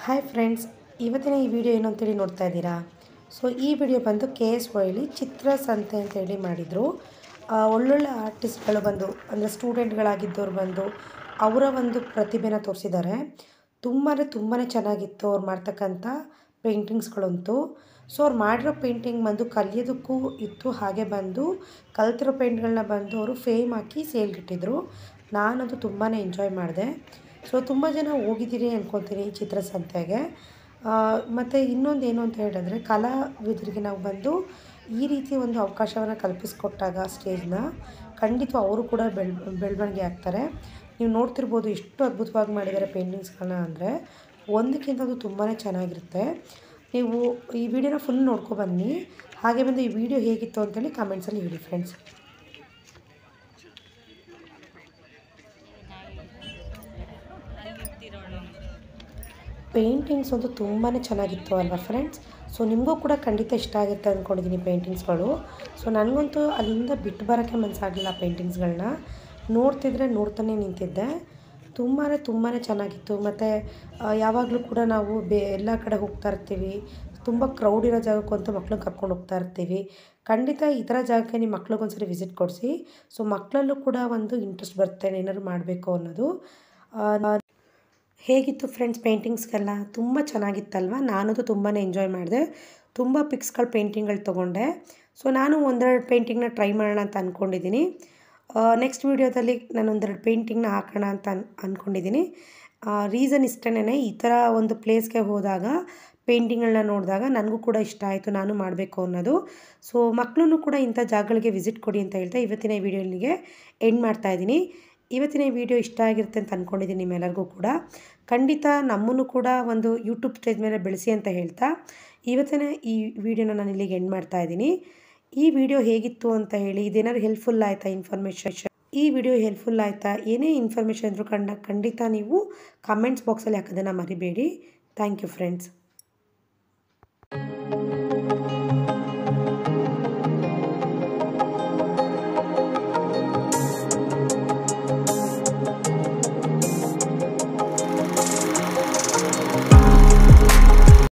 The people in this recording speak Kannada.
ಹಾಯ್ ಫ್ರೆಂಡ್ಸ್, ಇವತ್ತಿನ ಈ ವಿಡಿಯೋ ಏನು ಅಂತೇಳಿ ನೋಡ್ತಾ ಇದ್ದೀರಾ. ಸೊ ಈ ವಿಡಿಯೋ ಬಂದು KSYಲಿ ಚಿತ್ರಸಂತೆ ಅಂತೇಳಿ ಮಾಡಿದರು. ಒಳ್ಳೊಳ್ಳೆ ಆರ್ಟಿಸ್ಟ್ಗಳು ಬಂದು ಅಂದರೆ ಸ್ಟೂಡೆಂಟ್ಗಳಾಗಿದ್ದವ್ರು ಬಂದು ಅವರ ಒಂದು ಪ್ರತಿಭೆನ ತೋರಿಸಿದ್ದಾರೆ. ತುಂಬಾ ಚೆನ್ನಾಗಿತ್ತು ಅವ್ರು ಮಾಡ್ತಕ್ಕಂಥ ಪೇಂಟಿಂಗ್ಸ್ಗಳಂತೂ. ಸೊ ಅವ್ರು ಮಾಡಿರೋ ಪೇಂಟಿಂಗ್ ಬಂದು ಕಲಿಯೋದಕ್ಕೂ ಇತ್ತು, ಹಾಗೆ ಬಂದು ಕಲ್ತಿರೋ ಪೇಂಟ್ಗಳನ್ನ ಬಂದು ಅವರು ಫೇಮ್ ಹಾಕಿ ಸೇಲ್ಗಿಟ್ಟಿದ್ರು. ನಾನಂತೂ ತುಂಬಾ ಎಂಜಾಯ್ ಮಾಡಿದೆ. ಸೊ ತುಂಬ ಜನ ಹೋಗಿದ್ದೀರಿ ಅಂದ್ಕೊತೀನಿ ಚಿತ್ರಸಂತೆಗೆ. ಮತ್ತು ಇನ್ನೊಂದು ಏನು ಅಂತ ಹೇಳಿದ್ರೆ, ಕಲಾವಿದರಿಗೆ ನಾವು ಬಂದು ಈ ರೀತಿ ಒಂದು ಅವಕಾಶವನ್ನು ಕಲ್ಪಿಸ್ಕೊಟ್ಟಾಗ ಸ್ಟೇಜ್ನ ಖಂಡಿತ ಅವರು ಕೂಡ ಬೆಳವಣಿಗೆ ಆಗ್ತಾರೆ. ನೀವು ನೋಡ್ತಿರ್ಬೋದು ಎಷ್ಟು ಅದ್ಭುತವಾಗಿ ಮಾಡಿದ್ದಾರೆ ಪೇಂಟಿಂಗ್ಸ್ಗಳನ್ನ ಅಂದರೆ ಒಂದಕ್ಕಿಂತ ಅದು ತುಂಬಾ ಚೆನ್ನಾಗಿರುತ್ತೆ. ನೀವು ಈ ವಿಡಿಯೋನ ಫುಲ್ ನೋಡ್ಕೊಬನ್ನಿ. ಹಾಗೆ ಬಂದು ಈ ವಿಡಿಯೋ ಹೇಗಿತ್ತು ಅಂತೇಳಿ ಕಮೆಂಟ್ಸಲ್ಲಿ ಹೇಳಿ ಫ್ರೆಂಡ್ಸ್. ಪೇಂಟಿಂಗ್ಸ್ ಅಂತೂ ತುಂಬಾ ಚೆನ್ನಾಗಿತ್ತು ಅಲ್ವಾ ಫ್ರೆಂಡ್ಸ್. ಸೊ ನಿಮಗೂ ಕೂಡ ಖಂಡಿತ ಇಷ್ಟ ಆಗುತ್ತೆ ಅಂದ್ಕೊಂಡಿದ್ದೀನಿ ಪೇಂಟಿಂಗ್ಸ್ಗಳು. ಸೊ ನನಗಂತೂ ಅಲ್ಲಿಂದ ಬಿಟ್ಟು ಬರೋಕ್ಕೆ ಮನಸ್ಸಾಗಲಿಲ್ಲ. ಪೇಂಟಿಂಗ್ಸ್ಗಳನ್ನ ನೋಡ್ತಿದ್ರೆ ನೋಡ್ತಾನೆ ನಿಂತಿದ್ದೆ. ತುಂಬಾ ಚೆನ್ನಾಗಿತ್ತು. ಮತ್ತು ಯಾವಾಗಲೂ ಕೂಡ ನಾವು ಎಲ್ಲ ಕಡೆ ಹೋಗ್ತಾ ಇರ್ತೀವಿ, ತುಂಬ ಕ್ರೌಡ್ ಇರೋ ಜಾಗಕ್ಕಂತೂ ಮಕ್ಳನ್ನ ಕರ್ಕೊಂಡು ಹೋಗ್ತಾ ಇರ್ತೀವಿ. ಖಂಡಿತ ಈ ಥರ ಜಾಗಕ್ಕೆ ನಿಮ್ಮ ಮಕ್ಳಿಗೊಂದ್ಸರಿ ವಿಸಿಟ್ ಕೊಡಿಸಿ. ಸೊ ಮಕ್ಕಳಲ್ಲೂ ಕೂಡ ಒಂದು ಇಂಟ್ರೆಸ್ಟ್ ಬರುತ್ತೆ ಏನಾದ್ರು ಮಾಡಬೇಕು ಅನ್ನೋದು. ಹೇಗಿತ್ತು ಫ್ರೆಂಡ್ಸ್ ಪೇಂಟಿಂಗ್ಸ್ಗೆಲ್ಲ? ತುಂಬ ಚೆನ್ನಾಗಿತ್ತಲ್ವ. ನಾನಂತೂ ತುಂಬಾ ಎಂಜಾಯ್ ಮಾಡಿದೆ. ತುಂಬ ಪಿಕ್ಸ್ಗಳು ಪೇಂಟಿಂಗ್ಗಳು ತೊಗೊಂಡೆ. ಸೊ ನಾನು ಒಂದೆರಡು ಪೇಂಟಿಂಗ್ನ ಟ್ರೈ ಮಾಡೋಣ ಅಂತ ಅಂದ್ಕೊಂಡಿದ್ದೀನಿ. ನೆಕ್ಸ್ಟ್ ವೀಡಿಯೋದಲ್ಲಿ ನಾನು ಒಂದೆರಡು ಪೇಂಟಿಂಗ್ನ ಹಾಕೋಣ ಅಂತ ಅಂದ್ಕೊಂಡಿದ್ದೀನಿ. ರೀಸನ್ ಇಷ್ಟೇ, ಈ ಥರ ಒಂದು ಪ್ಲೇಸ್ಗೆ ಹೋದಾಗ ಪೇಂಟಿಂಗ್ಗಳನ್ನ ನೋಡಿದಾಗ ನನಗೂ ಕೂಡ ಇಷ್ಟ ಆಯಿತು, ನಾನು ಮಾಡಬೇಕು ಅನ್ನೋದು. ಸೊ ಮಕ್ಕಳನ್ನು ಕೂಡ ಇಂಥ ಜಾಗಗಳಿಗೆ ವಿಸಿಟ್ ಕೊಡಿ ಅಂತ ಹೇಳ್ತಾ ಇವತ್ತಿನ ಈ ವಿಡಿಯೋ ಇಲ್ಲಿಗೆ ಎಂಡ್ ಮಾಡ್ತಾಯಿದ್ದೀನಿ. ಇವತ್ತಿನ ಈ ವಿಡಿಯೋ ಇಷ್ಟ ಆಗಿರುತ್ತೆ ಅಂತ ಅಂದ್ಕೊಂಡಿದ್ದೀನಿ ನಿಮ್ಮೆಲ್ಲರಿಗೂ ಕೂಡ. ಖಂಡಿತ ನಮ್ಮನ್ನು ಕೂಡ ಒಂದು ಯೂಟ್ಯೂಬ್ ಸ್ಟೇಜ್ ಮೇಲೆ ಬೆಳೆಸಿ ಅಂತ ಹೇಳ್ತಾ ಇವತ್ತಿನ ಈ ವಿಡಿಯೋನ ನಾನು ಇಲ್ಲಿಗೆ ಎಂಡ್ ಮಾಡ್ತಾಯಿದ್ದೀನಿ. ಈ ವಿಡಿಯೋ ಹೇಗಿತ್ತು ಅಂತ ಹೇಳಿ, ಇದೇನಾದ್ರು ಹೆಲ್ಪ್ಫುಲ್ ಆಯಿತಾ ಇನ್ಫಾರ್ಮೇಷನ್? ಈ ವಿಡಿಯೋ ಹೆಲ್ಪ್ಫುಲ್ ಆಯಿತಾ? ಏನೇ ಇನ್ಫಾರ್ಮೇಷನ್ ಇದ್ರೂ ಖಂಡಿತ ನೀವು ಕಮೆಂಟ್ಸ್ ಬಾಕ್ಸಲ್ಲಿ ಹಾಕೋದನ್ನು ಮರಿಬೇಡಿ. Thank you friends.